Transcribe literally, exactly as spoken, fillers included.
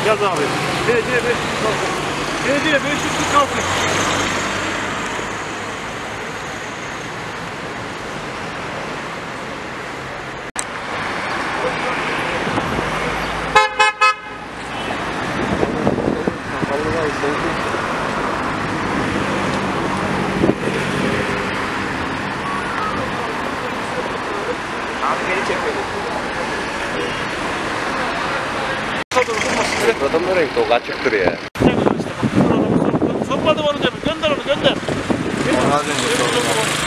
Yaz abi. D C beş yüz kırk altı. D C beş yüz kırk altı. Abi geri çekelim. Adamın rengi o açıktır ya. Sokmadım onu demin. Gönder onu gönder. Az önce sordum.